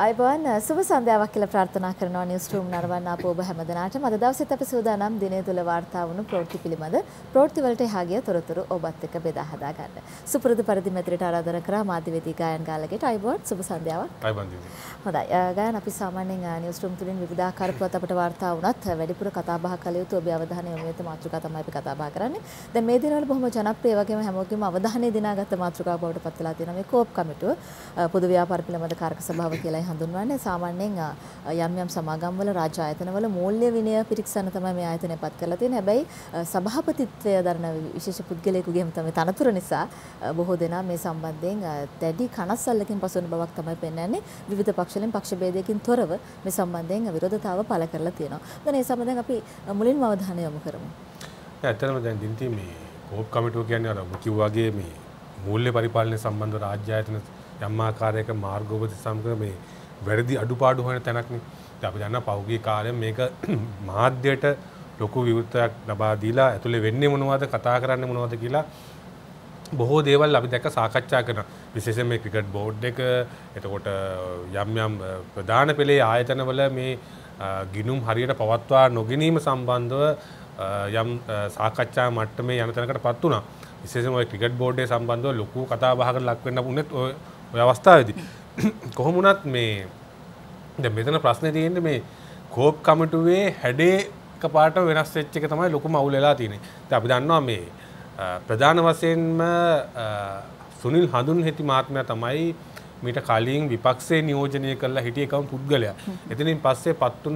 අයිබෝන් සුබ සන්ධ්‍යාවක් කියලා ප්‍රාර්ථනා කරනවා නිවුස් රූම් නරඹන්න අප ඔබ හැමදෙනාටම අද දවසේත් අපි සූදානම් දිනය තුල වාර්තා වුණු ප්‍රවෘත්ති පිළිබඳ ප්‍රවෘත්ති වලට එහා ගිය තොරතුරු ඔබත් එක්ක බෙදා හදා ගන්න. සුපුරුදු පරිදි මෙතනට ආරාධනා කරා මාධ්‍යවේදී ගායන් ගාලගෙට අයිබෝන් සුබ සන්ධ්‍යාවක්. අයිබෝන් දිවි. හොඳයි. ගායන් අපි සාමාන්‍යයෙන් නිවුස් රූම් තුලින් විවිධාකාර පුවත් අපට වාර්තා වුණත් වැඩිපුර කතා බහ කළ යුතු ඔබේ අවධානය යොමු වෙත මාතෘකා තමයි අපි කතා බහ කරන්නේ. දැන් මේ දිනවල බොහොම ජනප්‍රිය වගේම හැමෝගෙම අවධානය දිනාගත්ත මාතෘකාව බවට පත් වෙලා තියෙනවා මේ කෝප් කමිටුව. පොදු ව්‍යාපාර පිළිබඳ කාරක සභාව කියලා හඳුන්වන්නේ. සාමාන්‍යයෙන් යම් යම් සමාගම්වල රාජ්‍ය ආයතනවල මූල්‍ය විනය පිරික්සන්න තමයි මේ ආයතනය පත් කරලා තියෙන්නේ. හැබැයි සභාපතිත්වය දරන විශේෂ පුද්ගලයෙකුගේම තමයි තනතුර නිසා බොහෝ දෙනා මේ සම්බන්ධයෙන් දැඩි කනස්සල්ලකින් පසු වෙන බවක් තමයි පෙන්වන්නේ. විවිධ පක්ෂවලින් පක්ෂ භේදයකින් තොරව මේ සම්බන්ධයෙන් විරෝධතාව පළ කරලා තියෙනවා. දැන් මේ සම්බන්ධයෙන් අපි මුලින්ම අවධානය යොමු කරමු. ඇත්තටම දැන් දින්ති මේ කෝප් කමිටුව කියන්නේ අර කිව්වාගේ මේ මූල්‍ය පරිපාලනය සම්බන්ධ රාජ්‍ය ආයතන යම් ආකාරයක මාර්ගෝපදේශ සම්බන්ධ මේ වැරදි අඩුපාඩු හොයන තැනක්නේ. ඉතින් අපි දන්නා පහුගිය කාලේ මේක මාධ්‍යයට ලොකු විවෘතයක් ලබා දීලා ඇතුලේ වෙන්නේ මොනවද කතා කරන්නේ මොනවද කියලා බොහෝ දේවල් අපි දැක්ක සාකච්ඡා කරනවා. විශේෂයෙන් මේ ක්‍රිකට් බෝඩ් එක එතකොට යම් යම් ප්‍රධාන පෙළේ ආයතනවල මේ ගිණුම් හරියට පවත්වා නොගැනීම සම්බන්ධව යම් සාකච්ඡා මට්ටමේ යන තැනකටපත් වුණා. විශේෂයෙන්ම ඔය ක්‍රිකට් බෝඩ් එක සම්බන්ධව ලොකු කතා බහකට ලක් වෙන්න වුණත් ඔය අවස්ථාවේදී කොහොම වුණත් මේ දැන් මෙතන ප්‍රශ්නේ තියෙන්නේ මේ කෝප් කමිටුවේ හැඩේ එකපාරට වෙනස් වෙච්ච එක තමයි ලොකුම අවුල වෙලා තියෙන්නේ. ඉතින් අපි දන්නවා මේ ප්‍රධාන වශයෙන්ම සුනිල් හඳුන්හෙති මහත්මයා තමයි මීට කලින් විපක්ෂයේ නියෝජනය කරලා හිටිය එකම පුද්ගලයා. එතනින් පස්සේ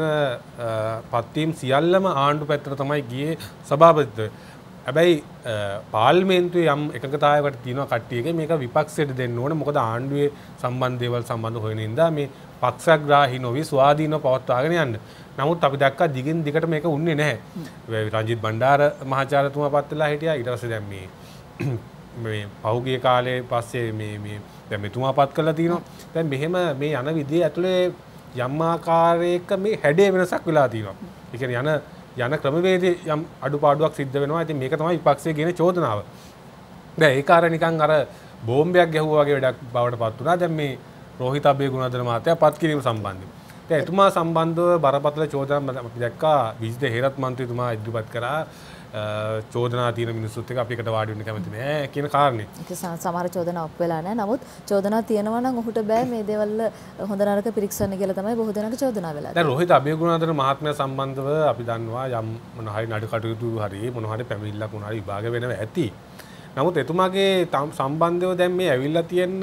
පත්වීම් සියල්ලම ආණ්ඩු පැත්තට තමයි ගියේ සභාපතිත්වය. හැබැයි පාර්ලිමේන්තුවේ යම් එකඟතාවයකට තියෙනවා කට්ටියගේ මේක විපක්ෂයට දෙන්න ඕනේ. මොකද ආණ්ඩුවේ සම්බන්ධ දේවල් සම්බන්ධ හොයන ඉඳා මේ පක්ෂග්‍රාහී නොවි ස්වාධීනව පවත්වාගෙන යන්න. නමුත් අපි දැක්කා දිගින් දිගට මේක උන්නේ නැහැ. රංජිත් බණ්ඩාර මහාචාර්යතුමා පත් වෙලා හිටියා. ඊට පස්සේ දැන් මේ පහුගිය කාලේ පස්සේ මේ දැන් මෙතුමා පත් කරලා තිනවා. දැන් මෙහෙම මේ යන විදිය ඇතුලේ යම් ආකාරයක මේ හැඩේ වෙනසක් වෙලා තිනවා. ඒ කියන්නේ යන ක්‍රමවේදයේ යම් අඩුපාඩුවක් සිද්ධ වෙනවා. ඉතින් මේක තමයි විපක්ෂයේ ගෙන චෝදනාව. දැන් ඒක අර නිකන් අර බෝම්බයක් ගැහුවා වගේ වැඩක් බවට පත් වුණා. දැන් මේ රෝහිත අබේගුණාධර මහත්තයා පත් කිරීම සම්බන්ධයෙන්. දැන් එතුමා සම්බන්ධව බරපතල චෝදනා අපි දැක්කා විජිත හේරත් මන්ත්‍රීතුමා ඉදිරිපත් කරා චෝදනා තියෙන මිනිස්සුත් එක්ක අපි එකට වාඩි වෙන්න කැමති නෑ කියන කාරණේ. ඒක සමහර චෝදනා ඔප් වෙලා නෑ. නමුත් චෝදනා තියෙනවා නම් ඔහුට බෑ මේ දේවල් හොඳ නරක පිරික්සන්න කියලා තමයි බොහෝ දෙනාගේ චෝදනා වෙලා තියෙන්නේ. දැන් රෝහිත අබේගුණාධර මහත්මයා සම්බන්ධව අපි දන්නවා යම් මොන හරි නඩු කටයුතු හරි මොන හරි පැමිණිල්ලක් මොන හරි විභාග වෙනවා ඇති. නමුත් එතුමාගේ සම්බන්ධව දැන් මේ ඇවිල්ලා තියෙන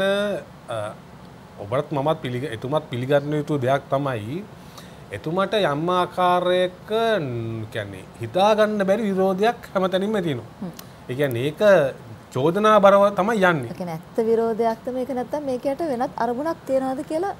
ඔබත් මමත් එතුමත් පිළිගන්න යුතු දෙයක් තමයි එතුමට යම් ආකාරයක කියන්නේ හිතාගන්න බැරි විරෝධයක් හැමතැනින්ම තියෙනවා. ඒ කියන්නේ ඒක චෝදනා බරව තමයි යන්නේ. ඒ කියන්නේ ඇත්ත විරෝධයක්ද මේක නැත්නම් මේකට වෙනත් අරමුණක් තියනවාද කියලා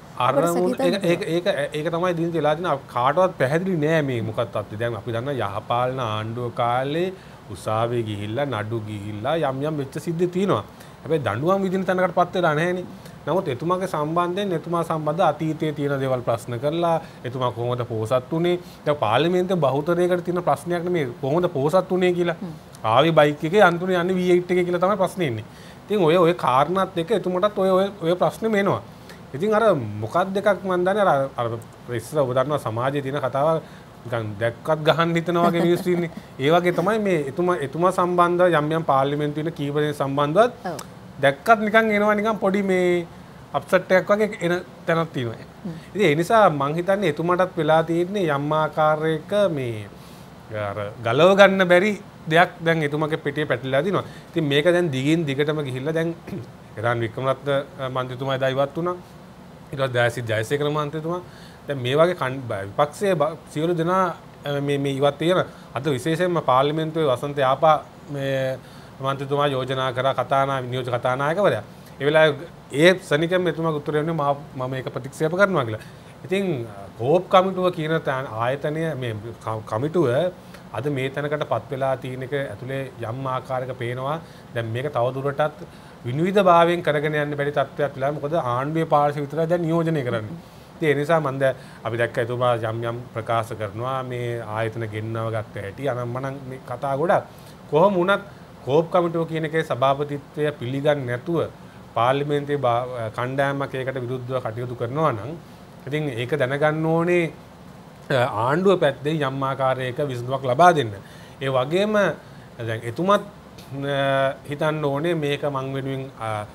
ඒක තමයි දින වෙලා තියෙන කාටවත් පැහැදිලි නෑ මේ මොකක්ද අපි දැන් අපි දන්නා යහපාලන ආණ්ඩුව කාලේ උසාවියේ ගිහිල්ලා නඩු ගිහිල්ලා යම් වෙච්ච සිද්ධි තියෙනවා. හැබැයි දඬුවම් විදින තැනකටපත් වෙලා නැහැනේ. නමුත් එතුමාගේ සම්බන්ධයෙන් එතුමා සම්බන්ධ අතීතයේ තියෙන දේවල් ප්‍රශ්න කරලා එතුමා කොහොමද පෝසත් වුනේ? දැන් පාර්ලිමේන්තුවේ බහුතරයකට තියෙන ප්‍රශ්නයක් නෙමෙයි කොහොමද පෝසත් වුනේ කියලා. ආවේ බයික් එකේ අන්තිමට යන්නේ V8 එකේ කියලා තමයි ප්‍රශ්නේ ඉන්නේ. ඉතින් ඔය කාරණාත් එක්ක එතුමටත් ඔය ප්‍රශ්නේ මේනවා. ඉතින් අර මොකක්ද එකක් මන් දන්නේ අර ඉස්සර ඔබ දන්නවා සමාජයේ තියෙන කතාව නිකන් දැක්කත් ගහන්න හිතනවා වගේ මිනිස්සු ඉන්නේ. ඒ වගේ තමයි මේ එතුමා සම්බන්ධ යම් පාර්ලිමේන්තුවේ ඉන්න කීප දෙනෙක් සම්බන්ධවත් දැක්කත් නිකන් එනවා නිකන් පොඩි මේ අප්සෙට් එකක් වගේ එන තැනක් තියෙනවා. ඉතින් ඒ නිසා මං හිතන්නේ එතුමාටත් වෙලා තියෙන්නේ යම් ආකාරයක මේ අර ගලව ගන්න බැරි දෙයක් දැන් එතුමාගේ පිටියේ පැටලලා දිනවා. ඉතින් මේක දැන් දිගින් දිගටම ගිහිල්ලා දැන් රාන් වික්‍රමරත්න මන්ත්‍රීතුමා එදා ඉවත් වුණා. ඊට පස්සේ දයාසිරි ජයසේකර මන්ත්‍රීතුමා දැන් මේ වගේ විපක්ෂයේ සියලු දෙනා මේ ඉවත් තියෙන අද විශේෂයෙන්ම පාර්ලිමේන්තුවේ වසන්ත යාපා මේ මන්ත්‍රීතුමා යෝජනා කරා නියෝජ්‍ය කතානායකවරයා. ඒ වෙලාවේ ඒ සනිකම් එතුමාගේ උත්තරය වුණේ මම මේක ප්‍රතික්ෂේප කරනවා කියලා. ඉතින් කෝප් කමිටුව කියන ආයතනය මේ කමිටුව අද මේ තැනකටපත් වෙලා තියෙන එක ඇතුලේ යම් ආකාරයක පේනවා දැන් මේක තවදුරටත් විනිවිද භාවයෙන් කරගෙන යන්න බැරි තත්ත්වයක් වෙලා මොකද ආණ්ඩුවේ පාර්ශ්ව විතරයි දැන් නියෝජනය කරන්නේ. ඉතින් ඒ නිසා මම අපි දැක්ක එතුමා යම් ප්‍රකාශ කරනවා මේ ආයතන ගෙන්නව ගත්ත හැටි අනම්මනම් මේ කතා ගොඩක් කොහොම වුණත් කෝප් කමිටුව කියන එකේ සභාපතිත්වය පිළිගන්නේ නැතුව පාර්ලිමේන්තුවේ කණ්ඩායමක් ඒකට විරුද්ධව කටයුතු කරනවා නම් ඉතින් ඒක දැනගන්න ඕනේ ආණ්ඩුව පැත්තේ යම් ආකාරයක විසඳුමක් ලබා දෙන්න. ඒ වගේම දැන් එතුමත් හිතන්න ඕනේ මේක මං වෙනුවෙන්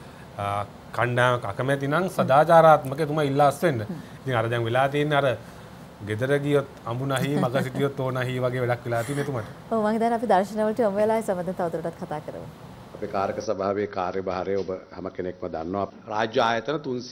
කණ්ඩායමක් අකමැති නම් සදාචාරාත්මක එතුමා ඉල්ලාස් වෙන්න. ඉතින් අර දැන් වෙලා තියෙන්නේ අර ගෙදර ගියොත් අඹු නැහි මග සිටියොත් ඕ නැහි වගේ වැඩක් වෙලා තියෙන එතුමට. ඔව් මම හිතන්නේ අපි දර්ශන වලට යමු වෙලාවේ සමග තවදුරටත් කතා කරමු. අපේ කාරක සභාවේ කාර්යභාරය ඔබ හැම කෙනෙක්ම දන්නවා. රාජ්‍ය ආයතන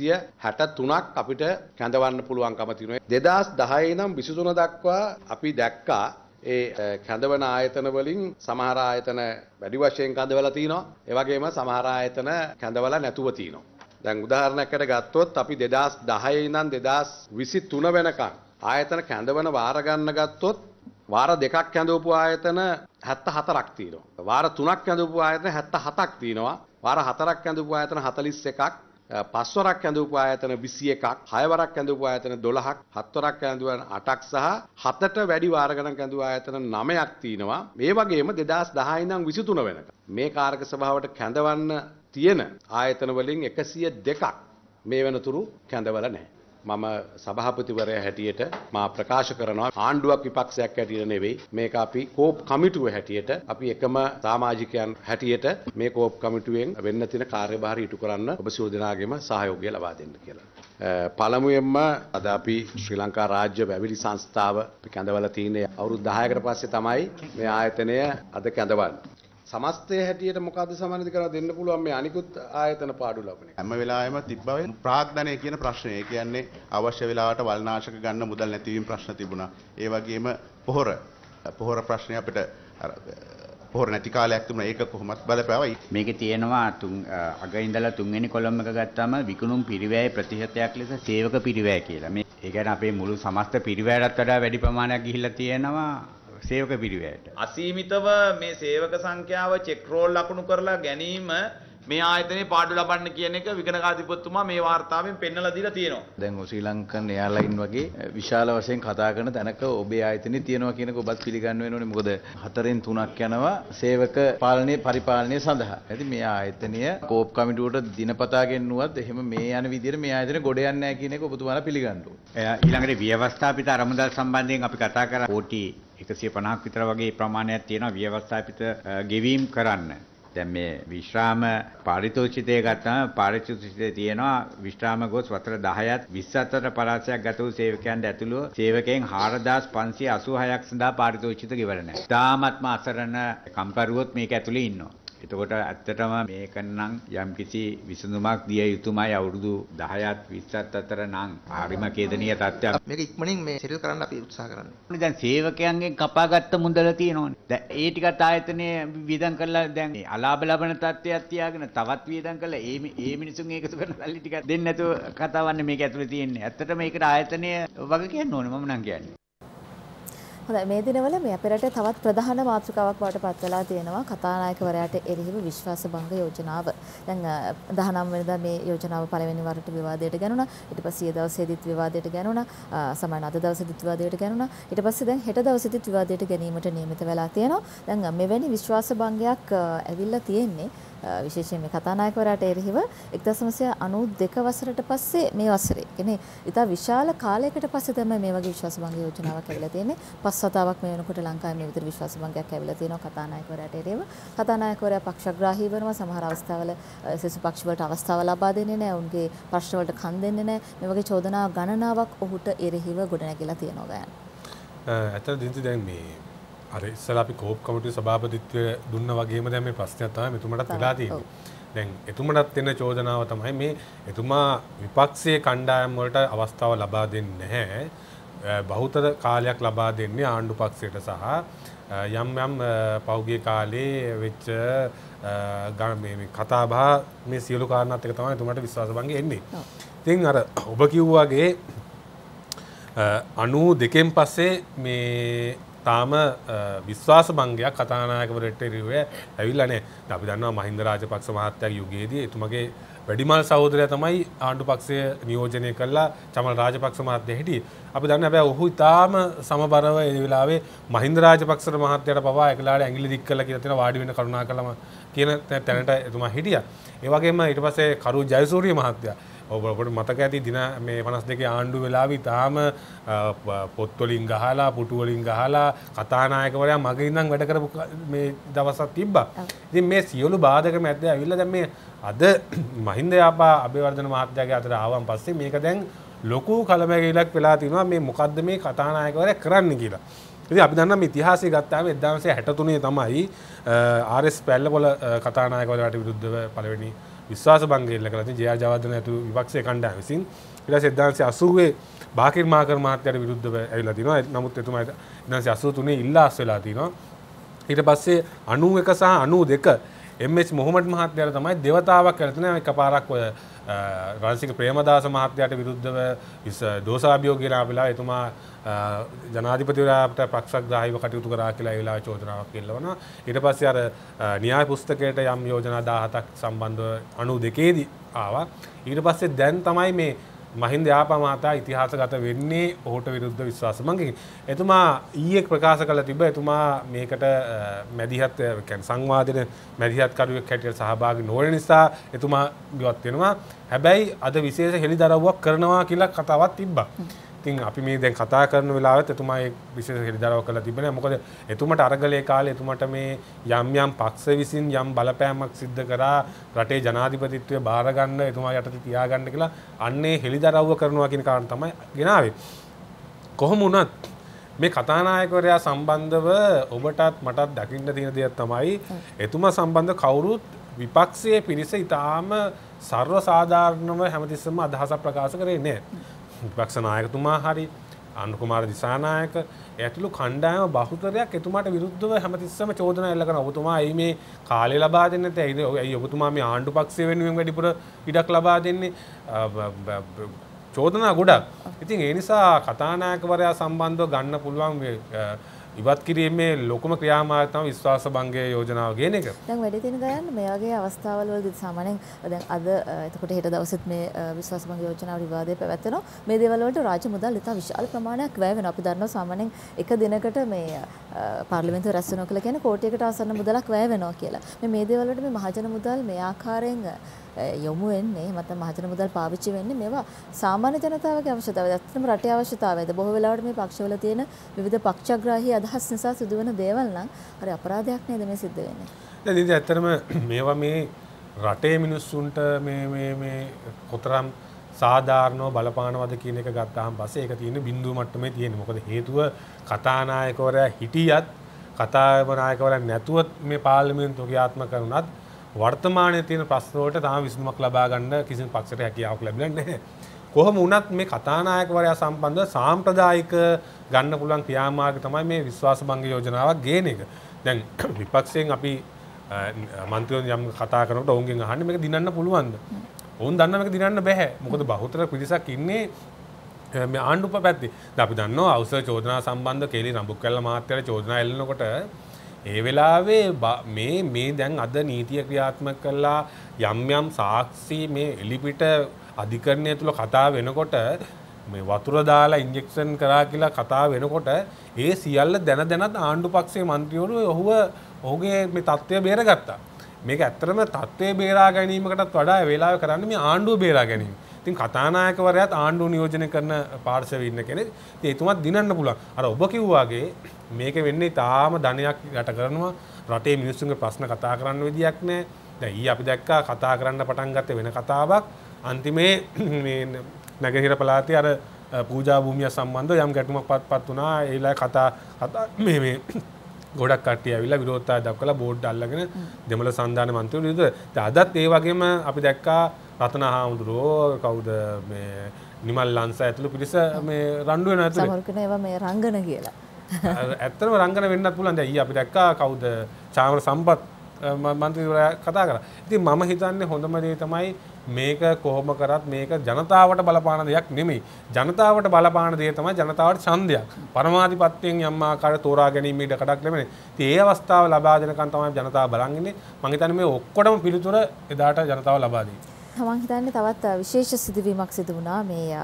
363ක් අපිට කැඳවන්න පුළුවන්කම තියෙනවා. 2010 ඉඳන් 23 දක්වා අපි දැක්කා ඒ කැඳවන ආයතන වලින් සමහර ආයතන වැඩි වශයෙන් කැඳවලා තිනවා. ඒ වගේම සමහර ආයතන කැඳවලා නැතුව තිනවා. දැන් උදාහරණයකට ගත්තොත් අපි 2010 ඉඳන් 2023 වෙනකන් ආයතන කැඳවන වාර ගන්න ගත්තොත් වාර දෙකක් කැඳවපු ආයතන 74ක් තියෙනවා. වාර තුනක් කැඳවපු ආයතන 77ක් තියෙනවා. වාර හතරක් කැඳවපු ආයතන 41ක්, පස් වරක් කැඳවපු ආයතන 21ක්, හය වරක් කැඳවපු ආයතන 12ක්, හත් වරක් කැඳවන 8ක් සහ හතට වැඩි වාර ගණන් කැඳවු ආයතන 9ක් තියෙනවා. මේ වගේම 2010 ඉඳන් 23 වෙනකම් මේ කාරක සභාවට කැඳවන්න තියෙන ආයතන වලින් 102ක් මේ වෙනතුරු කැඳවලා නැහැ. මම සභාපතිවරයා හැටියට මා ප්‍රකාශ කරනවා ආණ්ඩුවක් විපක්ෂයක් හැටියට නෙවෙයි මේක අපි කෝප් කමිටුව හැටියට අපි එකම සමාජිකයන් හැටියට මේ කෝප් කමිටුවෙන් වෙන්න තියෙන කාර්යභාරය ඉටු කරන්න ඔබ සියලු දෙනාගේම සහයෝගය ලබා දෙන්න කියලා. පළමුවෙන්ම අද අපි ශ්‍රී ලංකා රාජ්‍ය වැවිලි සංස්ථාව කැඳවලා තියෙන්නේ අවුරුදු 10කට පස්සේ තමයි මේ ආයතනය අද කැඳවන්නේ. සමස්තය හැටියට මොකද්ද සමානද කරලා දෙන්න පුළුවන් මේ අනිකුත් ආයතන පාඩු ලබන එක. හැම වෙලාවෙම තිබ්බවේ ප්‍රාග්ධනය කියන ප්‍රශ්නය. ඒ කියන්නේ අවශ්‍ය වෙලාවට වල්නාශක ගන්න මුදල් නැතිවීම ප්‍රශ්න තිබුණා. ඒ වගේම පොහොර ප්‍රශ්නය අපිට පොහොර නැති කාලයක් තිබුණා. ඒක කොහොමත් බලපෑවා. මේකේ තියෙනවා අග ඉඳලා තුන්වෙනි කොලම් එක ගත්තාම විකුණුම් පිරිවැය ප්‍රතිශතයක් ලෙස සේවක පිරිවැය කියලා. මේ ඒ කියන්නේ අපේ මුළු සමස්ත පිරිවැයටත් වඩා වැඩි ප්‍රමාණයක් ගිහිල්ලා තියෙනවා සේවක පිරිවැයට. අසීමිතව මේ සේවක සංඛ්‍යාව චෙක් රෝල් ලකුණු කරලා ගැනීම මේ ආයතනයේ පාඩු ලබන්න කියන එක විගණකාධිපතිතුමා මේ වාර්තාවෙන් පෙන්නලා දීලා තියෙනවා. දැන් ශ්‍රී ලංකන් එයාර්ලයින් වගේ විශාල වශයෙන් කතා කරන තැනක ඔබේ ආයතනෙ තියෙනවා කියනක ඔබත් පිළිගන්න වෙනෝනේ. මොකද 4න් 3ක් යනවා සේවක පරිපාලනය සඳහා. ඉතින් මේ ආයතනය කෝප් කමිටුවට දිනපතා ගෙන්නුවත් එහෙම මේ යන විදිහට මේ ආයතනය ගොඩ යන්නේ නැහැ කියන එක ඔබතුමාලා පිළිගන්න ඕනේ. ඊළඟට ව්‍යවස්ථාපිත අරමුදල් සම්බන්ධයෙන් අපි කතා කරා කෝටි 150ක් විතර වගේ ප්‍රමාණයක් තියෙනවා ව්‍යවස්ථාපිත ගෙවීම් කරන්න. දැන් මේ විශ්‍රාම පාරිතෝෂිතය ගත්තාම පාරිතෝෂිතය තියෙනවා විශ්‍රාම ගොස් වතර 10ත් 20ත් පරාසයක් ගත වූ සේවකයන්ට ඇතුළුව සේවකයන් 4586ක් සඳහා පාරිතෝෂිත ගෙවලා නැහැ. තාමත්ම අසරණ කම්කරුවොත් මේක ඇතුලේ ඉන්නවා. එතකොට ඇත්තටම මේක නම් යම්කිසි විසඳුමක් දිය යුතුමයි අවුරුදු 10ත් 20ත් අතර නම් හරිම කේදනීය තත්ත්වයක්. මේක ඉක්මනින් මේ සෙටල් කරන්න අපි උත්සාහ කරන්නේ. දැන් සේවකයන්ගෙන් කපාගත්ත මුදල තියෙනවනේ. දැන් ඒ ටිකත් ආයතනයේ වියදම් කරලා දැන් අලාභ ලබන තත්ත්වයක් තියාගෙන තවත් වියදම් කරලා ඒ මිනිසුන් ඒකතු කරන සල්ලි ටිකක් දෙන්නේ නැතුව කතාවන්නේ මේක ඇතුලේ තියෙන්නේ. ඇත්තටම මේකට ආයතනය වගේ කියන්න ඕනේ මම නම් කියන්නේ. හොඳයි මේ දිනවල මේ අපේ රටේ තවත් ප්‍රධාන මාතෘකාවක් බවට පත් වෙලා තියෙනවා කතානායකවරයාට එරෙහිව විශ්වාස භංග යෝජනාව. දැන් 19 වෙනිදා මේ යෝජනාව පළවෙනි වරට විවාදයට ගැනුණා. ඊට පස්සේ දවසේදීත් විවාදයට ගැනුණා. සමාන අද දවසේදීත් විවාදයට ගැනුණා. ඊට පස්සේ දැන් හෙට දවසේදීත් විවාදයට ගැනීමට නියමිත වෙලා තියෙනවා. දැන් මෙවැනි විශ්වාස භංගයක් ඇවිල්ලා තියෙන්නේ විශේෂයෙන් මේ කතානායකවරයාට එරෙහිව 1992 වසරට පස්සේ මේ වසරේ කියන්නේ ඉතා විශාල කාලයකට පස්සේ තමයි මේ වගේ විශ්වාස භංග යෝජනාවක් ඇවිල්ලා තියෙන්නේ. පස් වතාවක් මේ වෙනකොට ලංකාවේ මේ විතර විශ්වාස භංගයක් ඇවිල්ලා තියෙනවා කතානායකවරයාට එරෙහිව. කතානායකවරයා පක්ෂග්‍රාහී වෙනවා. සමහර අවස්ථාවල සෙසු පක්ෂ වලට අවස්ථාව ලබා දෙන්නේ නැහැ. උන්ගේ ප්‍රශ්න වලට කන් දෙන්නේ නැහැ. මේ වගේ චෝදනා ගණනාවක් ඔහුට එරෙහිව ගොඩනැගිලා තියෙනවා ගයන්. ඇත්තට දින්ති දැන් මේ අර ඉස්සලා අපි කෝප් කමිටුවේ සභාපතිත්වය දුන්න වගේම දැන් මේ ප්‍රශ්නයක් තමයි මෙතුමටත් වෙලා තියෙන්නේ. දැන් එතුමටත් එන චෝදනාව තමයි මේ එතුමා විපක්ෂයේ කණ්ඩායම් වලට අවස්ථාව ලබා දෙන්නේ නැහැ. බහුතර කාලයක් ලබා දෙන්නේ ආණ්ඩු පක්ෂයට සහ යම් පෞද්ගලික කාලේ වෙච්ච මේ කතාබහ මේ සියලු කාරණාත් එක තමයි එතුමාට විශ්වාස භංගය එන්නේ. ඉතින් අර ඔබ කිව්වාගේ 92න් පස්සේ මේ තාම විශ්වාස භංගයක් කතානායකවරට එරෙහිව ඇවිල්ලා නැහැ. අපි දන්නවා මහින්ද රාජපක්ෂ මහත්තයාගේ යුගයේදී එතුමගේ වැඩිමල් සහෝදරයා තමයි ආණ්ඩු පක්ෂය නියෝජනය කළා චමල් රාජපක්ෂ මහත්තයා හිටියේ. අපි දන්නවා හැබැයි ඔහු ඊටාම සමබරව ඒ වෙලාවේ මහින්ද රාජපක්ෂ මහත්තයාට පවා එකලාට ඇඟිලි දික් කළා කියලා තියෙන වාඩි වෙන කරුණාකරලා කියන තැනට එතුමා හිටියා. ඒ වගේම ඊට පස්සේ කරු ජයසූරිය මහත්තයා ඔබට මතක ඇති දින මේ 52 ආණ්ඩුව වෙලාවේ තාම පොත් වලින් ගහලා පුටු වලින් ගහලා කතානායකවරයා මගේ ඉඳන් වැඩ කරපු මේ දවසක් තිබ්බා. ඉතින් මේ සියලු බාධක මැද්දේ ඇවිල්ලා දැන් මේ අද මහින්ද යාපා අබේවර්ධන මහත්තයාගේ අතට ආවන් පස්සේ මේක දැන් ලොකු කලබගැලීමක් වෙලා තිනවා මේ මොකද්ද මේ කතානායකවරයා කරන්න කියලා. ඉතින් අපි දන්නා මේ ඉතිහාසය ගත්තාම 1963 තමයි ආර්.එස්. පැල්ලපොළ කතානායකවරයාට විරුද්ධව පළවෙනි විශ්වාස භංගය එල්ල කළා. ඉතින් ජේ.ආර්. ජයවර්ධන ඇතුළු විපක්ෂයේ කණ්ඩායම විසින් ඊට පස්සේ 1980 බාකිර් මාකර් මහත්තයාට විරුද්ධව ඇවිල්ලා තිනවා. නමුත් එතුමා 1983 ඉල්ලාස් වෙලා තිනවා. ඊට පස්සේ 91 සහ 92 එම්.එච්. මොහොමඩ් මහත්තයාට තමයි දෙවතාවක් කියලා තියෙනවා. එකපාරක් ඔය රණසිංහ ප්‍රේමදාස මහත්තයාට විරුද්ධව දෝෂාභියෝග ගෙන ආපිලා එතුමා ජනාධිපතිවරයාට පක්ෂග්‍රාහීව කටයුතු කරා කියලා ඒ වෙලාවේ චෝදනාවක් එල්ලවනවා. ඊට පස්සේ අර න්‍යාය පුස්තකයට යම් යෝජනා 17ක් සම්බන්ධව 92 දී ආවා. ඊට පස්සේ දැන් තමයි මේ මහින්ද යාපා මහතා ඉතිහාසගත වෙන්නේ ඔහුට විරුද්ධ විශ්වාස භංගයෙන්. එතුමා ඊයේ ප්‍රකාශ කළ තිබ්බ එතුමා මේකට මැදිහත් කියන්නේ සංවාදන මැදිහත් කරුවෙක් හැටියට සහභාගී නොවන නිසා එතුමා ඉවත් වෙනවා. හැබැයි අද විශේෂ හෙළිදරව්වක් කරනවා කියලා කතාවක් තිබ්බා. ඉතින් අපි මේ දැන් කතා කරන වෙලාවෙත් එතුමා ඒ විශේෂ හෙළිදරව්වක් කළා තිබෙනවා. මොකද එතුමාට අරගලයේ කාලේ එතුමාට මේ යම් පක්ෂ විසින් යම් බලපෑමක් සිද්ධ කරා රටේ ජනාධිපතිත්වය බාර ගන්න එතුමා යටතේ තියාගන්න කියලා අන්නේ හෙළිදරව්ව කරනවා කියන කාරණා තමයි ගෙනාවේ. කොහොම වුණත් මේ කතානායකවරයා සම්බන්ධව ඔබටත් මටත් දකින්න තියෙන දෙයක් තමයි එතුමා සම්බන්ධ කවුරුත් විපක්ෂයේ පිරිස ඊටාම සර්ව සාධාරණව හැමතිස්සෙම අදහසක් ප්‍රකාශ කරේ නැහැ. විපක්ෂ නායකතුමා හරි ආනන්ද කුමාර දිසානායක ඇතුළු කණ්ඩායම බහුතරයක් එතුමාට විරුද්ධව හැමතිස්සෙම චෝදනා එල්ල කරනවා. ඔබතුමා ඇයි මේ කාලය ලබා දෙන්නේ නැත්තේ? ඇයි ඔබතුමා මේ ආණ්ඩු පක්ෂය වෙනුවෙන් වැඩිපුර ඉඩක් ලබා දෙන්නේ? චෝදනා ගොඩක්. ඉතින් ඒ නිසා කතානායකවරයා සම්බන්ධව ගන්න පුළුවන් ඉවත් කිරීමේ ලොකුම ක්‍රියාමාර්ගය තමයි විශ්වාස භංගයේ යෝජනාව කියන එක. දැන් වැඩි දින ගන්න මේ වගේ අවස්ථාවල වලදී සාමාන්‍යයෙන් දැන් අද එතකොට හෙට දවසෙත් මේ විශ්වාස භංග යෝජනාව විවාදය පැවැත්වෙනවා. මේ දේවල් වලට රාජ්‍ය මුදල් ඉතා විශාල ප්‍රමාණයක් වැය වෙනවා. අපි දන්නවා සාමාන්‍යයෙන් එක දිනකට මේ පාර්ලිමේන්තුව රැස් වෙනවා කියලා කියන්නේ කෝටියකට ආසන්න මුදලක් වැය වෙනවා කියලා. මේ දේවල් වලට මේ මහජන මුදල් මේ ආකාරයෙන් යොමු වෙන්නේ නැත්නම් මහජන මුදල් පාවිච්චි වෙන්නේ මේවා සාමාන්‍ය ජනතාවගේ අවශ්‍යතාවයද? ඇත්තටම රටේ අවශ්‍යතාවයද? බොහෝ වෙලාවට මේ පක්ෂවල තියෙන විවිධ පක්ෂග්‍රාහී අදහස් නිසා සිදුවෙන දේවල් නම් හරි අපරාධයක් නේද මේ සිද්ධ වෙන්නේ? දැන් ඉතින් ඇත්තටම මේවා මේ රටේ මිනිස්සුන්ට මේ කොතරම් සාධාරණව බලපානවද කියන එක ගත්තාම පස්සේ ඒක තියෙන බිඳුව මට්ටමේ තියෙන්නේ. මොකද හේතුව කතානායකවරයා හිටියත් කතානායකවරයා නැතුවත් මේ පාර්ලිමේන්තුව ක්‍රියාත්මක කරුණත් වර්තමානයේ තියෙන ප්‍රශ්න වලට තාම විසඳුමක් ලබා ගන්න කිසිම පක්ෂයකට හැකියාවක් ලැබෙන්නේ නැහැ. කොහොම වුණත් මේ කතානායකවරයා සම්බන්ධව සාම්ප්‍රදායික ගන්න පුළුවන් ක්‍රියාමාර්ග තමයි මේ විශ්වාස භංග යෝජනාවක් ගේන එක. දැන් විපක්ෂයෙන් අපි මන්ත්‍රීවරුන් යම් කතා කරනකොට ඔවුන්ගෙන් අහන්නේ මේක දිනන්න පුළුවන්ද? ඔවුන් දන්නා මේක දිනන්න බෑ. මොකද බහුතර පිරිසක් ඉන්නේ මේ ආණ්ඩුව පැත්තේ. දැන් අපි දන්නවා අවසර චෝදනා සම්බන්ධ කේලි රඹුක්කැල්ල මහත්තයාට චෝදනා එල්ලනකොට ඒ වෙලාවේ මේ දැන් අද නීතිය ක්‍රියාත්මක කළා යම් සාක්ෂි මේ එලිපිට අධිකරණය තුල කතා වෙනකොට මේ වතුර දාලා ඉන්ජෙක්ෂන් කරා කියලා කතා වෙනකොට ඒ සියල්ල දැනත් ආණ්ඩු පක්ෂයේ മന്ത്രിවරු ඔහුගේ මේ තත්ත්වය බේරගත්තා. මේක ඇත්තටම තත්ත්වය බේරා ගැනීමකටත් වඩා ඒ වෙලාවේ කරන්නේ මේ ආණ්ඩුව බේරා ගැනීම. ඉතින් කතානායකවරයාත් ආණ්ඩුව නියෝජනය කරන පාර්ශවයේ ඉන්න කෙනෙක්. ඉතින් එතුමත් දිනන්න පුළුවන්. අර ඔබ කිව්වාගේ මේක වෙන්නේ තාම ධනයක් යට කරනවා. රටේ මිනිස්සුන්ගේ ප්‍රශ්න කතා කරන්න විදියක් නැහැ. දැන් ඊ අපි දැක්කා කතා කරන්න පටන් ගත්තේ වෙන කතාවක්. අන්තිමේ මේ නැගෙනහිර පළාතේ අර පූජා භූමිය සම්බන්ධව යම් ගැටුමක්පත් වුණා. ඒ වෙලාවේ කතා මේ ගොඩක් කට්ටිය ඇවිල්ලා විරෝධතාවය දක්වලා බෝඩ් අල්ලගෙන දෙමළ සංධාන මන්ත්‍රීවරු විරුද්ධව. අදත් ඒ වගේම අපි දැක්කා රතන හාමුදුරුවෝ කවුද මේ නිමල් ලංසා ඇතුළු පිරිස මේ රණ්ඩු වෙන ඇතුළේ. සමහර කෙනා ඒවා මේ රංගන කියලා. ඇත්තටම රංගන වෙන්නත් පුළුවන්. දැන් ඊ අපි දැක්කා කවුද චාමර සම්පත් මන්ත්‍රීවරයා කතා කරා. ඉතින් මම හිතන්නේ හොඳම දේ තමයි මේක කොහොම කරත් මේක ජනතාවට බලපාන දෙයක් නෙමෙයි. ජනතාවට බලපාන දේ තමයි ජනතාවට ඡන්දයක්. පරමාධිපත්‍යයෙන් යම් ආකාරයට තෝරා ගැනීම ඉඩකඩක් ලැබෙන්නේ. ඉතින් ඒ අවස්ථාව ලබා දෙනකන් තමයි ජනතාව බලන් ඉන්නේ. මම හිතන්නේ මේ ඔක්කොටම පිළිතුර එදාට ජනතාව ලබා දෙයි. මම හිතන්නේ තවත් විශේෂ සිදුවීමක් සිදු වුණා මේ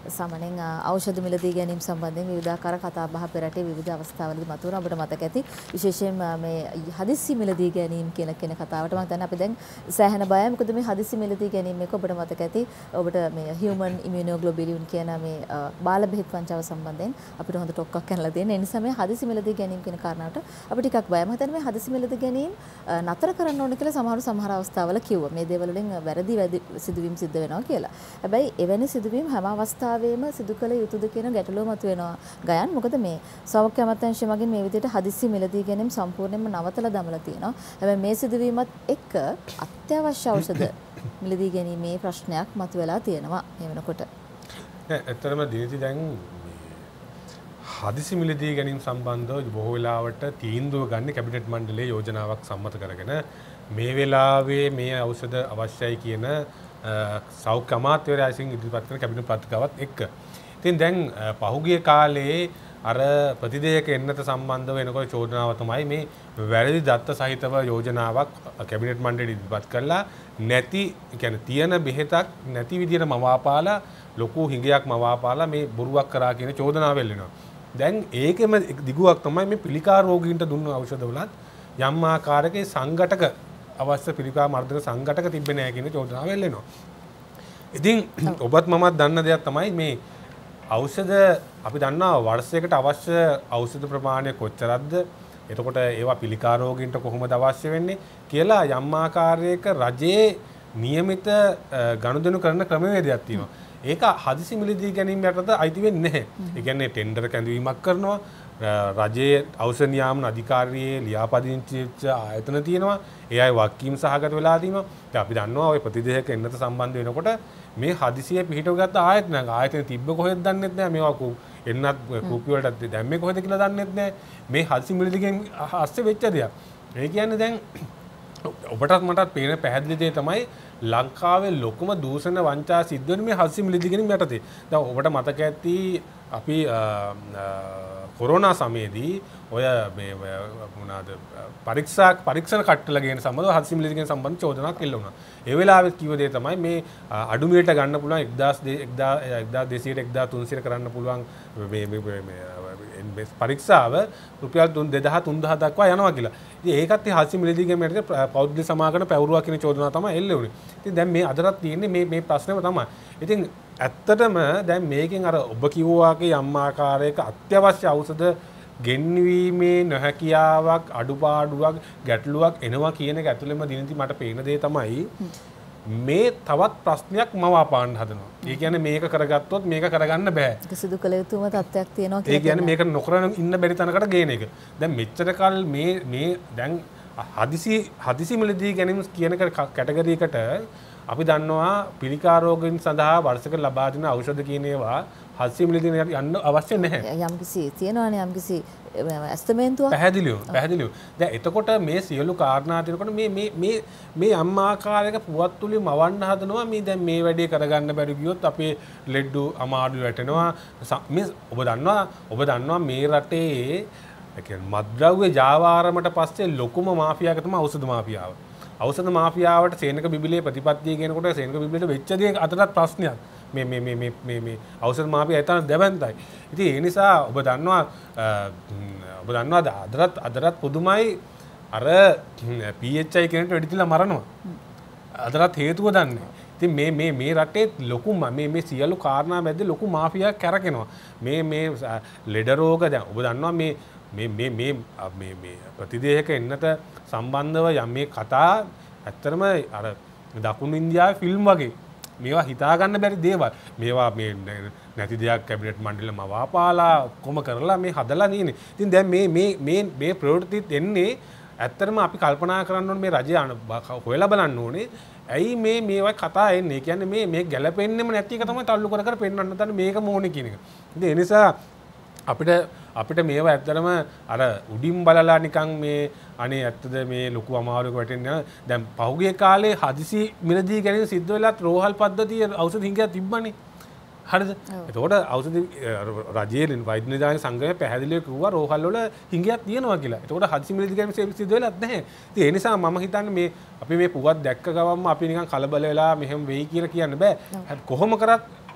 සාමාන්‍යයෙන් ඖෂධ මිලදී ගැනීම සම්බන්ධයෙන් විවිධාකාර කතා බහ පෙරටේ විවිධ අවස්ථාවලදී මතුවන අපිට මතක ඇති විශේෂයෙන් මේ හදිස්සි මිලදී ගැනීම කියන කතාවට මම හිතන්නේ අපි දැන් සෑහෙන බයයි. මොකද මේ හදිස්සි මිලදී ගැනීම එක ඔබට මතක ඇති ඔබට මේ හියුමන් ඉමුනෝග්ලොබියුලින් කියන මේ බාල බෙහෙත් වංචාව සම්බන්ධයෙන් අපිට හොඳ ටොක්ක්ක් කරලා තියෙන. ඒ නිසා මේ හදිස්සි මිලදී ගැනීම කියන කාරණාවට අපි ටිකක් බයයි. මම හිතන්නේ මේ හදිස්සි මිලදී ගැනීම නතර කරන්න ඕන කියලා සමහර අවස්ථාවල කිව්වා. මේ දේවල් වලින් වැරදි සිදුවීම් සිද්ධ වෙනවා කියලා. හැබැයි එවැනි සිදුවීම් හැම අවස්ථාවෙම සිදු කළ යුතුද කියන ගැටලුව මතුවෙනවා ගයන්. මොකද මේ සෞඛ්‍ය අමාත්‍යාංශය මගින් මේ විදිහට හදිස්සි මිලදී ගැනීම සම්පූර්ණයෙන්ම නවතලා දමලා තියෙනවා. හැබැයි මේ සිදුවීමත් එක්ක අත්‍යවශ්‍ය ඖෂධ මිලදී ගැනීමේ ප්‍රශ්නයක් මතුවලා තියෙනවා මේ වෙනකොට. ඇත්තටම දිනති දැන් හදිසි මිලදී ගැනීම සම්බන්ධව බොහෝ වෙලාවට තීන්දුව ගන්න කැබිනට් මණ්ඩලයේ යෝජනාවක් සම්මත කරගෙන මේ වෙලාවේ මේ ඖෂධ අවශ්‍යයි කියන සෞඛ්‍ය අමාත්‍යවරයා විසින් ඉදිරිපත් කරන කැබිනට් පත්‍රිකාවත් එක්ක. ඉතින් දැන් පහුගිය කාලේ අර ප්‍රතිදේයක එන්නත සම්බන්ධව වෙනකොට චෝදනාව තමයි මේ වැරදි දත්ත සහිතව යෝජනාවක් කැබිනට් මණ්ඩලෙ ඉදිරිපත් කළා නැති කියන්නේ තියෙන බෙහෙතක් නැති විදියට මවාපාලා ලොකු හිඟයක් මවාපාලා මේ බොරුවක් කරා කියන චෝදනාව එල්ලෙනවා. දැන් ඒකෙම දිගුවක් තමයි මේ පිළිකා රෝගීන්ට දුන්න ඖෂධවලත් යම් ආකාරයක සංඝටක අවශ්‍ය පිළිකා මර්ධක සංඝටක තිබෙන්නේ නැහැ කියන චෝදනාව එල්ලෙනවා. ඉතින් ඔබත් මමත් දන්න දෙයක් තමයි මේ ඖෂධ අපි දන්නවා වර්ෂයකට අවශ්‍ය ඖෂධ ප්‍රමාණය කොච්චරක්ද? එතකොට ඒවා පිළිකා රෝගීන්ට කොහොමද අවශ්‍ය වෙන්නේ කියලා යම් ආකාරයක රජයේ નિયમિત ගනුදෙනු කරන ක්‍රමවේදයක් තියෙනවා. ඒක හදිසි මිලදී ගැනීම යටතට අයිති වෙන්නේ නැහැ. ඒ කියන්නේ ටෙන්ඩර් කැඳවීමක් කරනවා. රජයේ ඖෂධ නියාමන අධිකාරියේ ලියාපදිංචි වෙච්ච ආයතන තියෙනවා. ඒ අය වක්කීම් සහගත වෙලා තිනවා. ඉතින් අපි දන්නවා ওই ප්‍රතිදේහක එන්නත සම්බන්ධ වෙනකොට මේ හදිසියේ පිහිටව ගත්ත ආයතන තිබ්බ කොහෙද දන්නෙත් නැහැ. මේවා එන්නත් කූපි වලට දැම්මේ කොහෙද කියලා දන්නෙත් නැහැ. මේ හදිසි මිලදීගෙන් අස්සේ වෙච්ච දෙයක්. ඒ කියන්නේ දැන් ඔබටත් මටත් පේන පැහැදිලි දේ තමයි ලංකාවේ ලොකුම දූෂණ වංචා සිද්ධ වෙන මේ හදිසි මිලදී ගැනීම යටතේ. දැන් ඔබට මතක ඇති අපි කොරෝනා සමයේදී ඔය මේ මොනවාද පරීක්ෂණ කට්ටල ගේන සම්බන්ධව හදිසි මිලදී ගැනීම සම්බන්ධ චෝදනාවක් එල්ල වුණා. ඒ වෙලාවෙත් කිව්ව දේ තමයි මේ අඩු මිලට ගන්න පුළුවන් 1200ට 1300 කරන්න පුළුවන් මේ පරීක්ෂාව රුපියල් 2000 3000 දක්වා යනවා කියලා. ඉතින් ඒකත් හදිසි මිලදී ගැනීම යටතේ පෞද්ගලික සමාගම පැවරුවා කියන චෝදනාව තමයි එල්ල වුණේ. ඉතින් දැන් මේ අදටත් තියෙන්නේ මේ ප්‍රශ්නේම තමයි. ඉතින් ඇත්තටම දැන් මේකෙන් අර ඔබ කිව්වාගේ යම් ආකාරයක අත්‍යවශ්‍ය ඖෂධ ගෙන්වීමේ නොහැකියාවක් අඩුපාඩුවක් ගැටලුවක් එනවා කියන එක ඇතුළෙම දිනදි මට පේන දේ තමයි මේ තවත් ප්‍රශ්නයක් මවාපාන්න හදනවා. ඒ කියන්නේ මේක කරගත්තොත් මේක කරගන්න බෑ. ඒක සිදු කළ යුතුම තත්ත්වයක් තියෙනවා කියලා. ඒ කියන්නේ මේක නොකරන ඉන්න බැරි තැනකට ගේන එක. දැන් මෙච්චර කල් මේ දැන් හදිසි මිලදී ගැනීම කියන කැටගරි එකට අපි දන්නවා පිළිකා රෝගීන් සඳහා වර්ෂයකට ලබා දෙන ඖෂධ කියන ඒවා හදිසි මිලදී යන්න අවශ්‍ය නැහැ. යම්කිසි තියෙනවානේ යම්කිසි ඇස්තමේන්තුවක් පැහැදිලිව. දැන් එතකොට මේ සියලු කාරණා දෙනකොට මේ යම් ආකාරයක පුවත් තුලින් මවන්න හදනවා මේ දැන් මේ වැඩේ කරගන්න බැරි ගියොත් අපේ ලෙඩ්ඩු අමාරු වැටෙනවා. මේ ඔබ දන්නවා මේ රටේ මත්ද්‍රව්‍ය ජාවාරමට පස්සේ ලොකුම මාෆියාව තමයි ඖෂධ මාෆියාව. ඖෂධ මාෆියාවට සේනක බිබිලේ ප්‍රතිපත්තිය කියනකොට සේනක බිබිලේට වෙච්ච දේ අතටත් ප්‍රශ්නයක්. මේ ඖෂධ මාෆියා එතන දැවැන්තයි. ඉතින් ඒ නිසා ඔබ දන්නවා අදටත් පුදුමයි අර PHI කෙනෙක්ට වෙඩි තියලා මරනවා. අදටත් හේතුව දන්නේ. ඉතින් මේ රටේ ලොකු මේ සියලු කාරණා මැද්දේ ලොකු මාෆියාවක් කැරකෙනවා. මේ ලෙඩ රෝග දැන් ඔබ දන්නවා මේ ප්‍රතිදේහක එන්නත සම්බන්ධව යම් මේ කතා ඇත්තටම අර දකුණු ඉන්දියාවේ ෆිල්ම් වගේ මේවා හිතා ගන්න බැරි දේවල්. මේවා මේ නැති දෙයක් කැබිනට් මණ්ඩලෙම වාපාලා කොම කරලා මේ හදලා තියෙන්නේ. ඉතින් දැන් මේ ප්‍රවෘත්තිත් එන්නේ ඇත්තටම අපි කල්පනා කරන්න ඕනේ මේ රජය හොයලා බලන්න ඕනේ. ඇයි මේවා කතා එන්නේ? කියන්නේ මේ ගැළපෙන්නෙම නැති එක තමයි තල්ලු කර පෙන්වන්න තන මේක මොනේ කියන එක. ඉතින් ඒ නිසා අපිට මේවා ඇත්තටම අර උඩින් බලලා නිකන් මේ අනේ ඇත්තද මේ ලොකු අමාරුවක වැටෙන්නේ දැන් පහුගිය කාලේ හදිසි මිලදී ගැනීම සිද්ධ වෙලාත් රෝහල් පද්ධතිය ඖෂධ හිඟයක් තිබ්බනේ. හරිද? එතකොට ඖෂධ රජයේ වෛද්‍ය නිලධාරී සංගමය පැහැදිලිව කිව්වා රෝහල් වල හිඟයක් තියෙනවා කියලා. එතකොට හදිසි මිලදී ගැනීම සිද්ධ වෙලාත් නැහැ. ඉතින් ඒ නිසා මම හිතන්නේ අපි මේ පුවත් දැක්ක ගමන්ම අපි නිකන් කලබල වෙලා මෙහෙම වෙයි කියලා කියන්න බෑ. කොහොම කරත්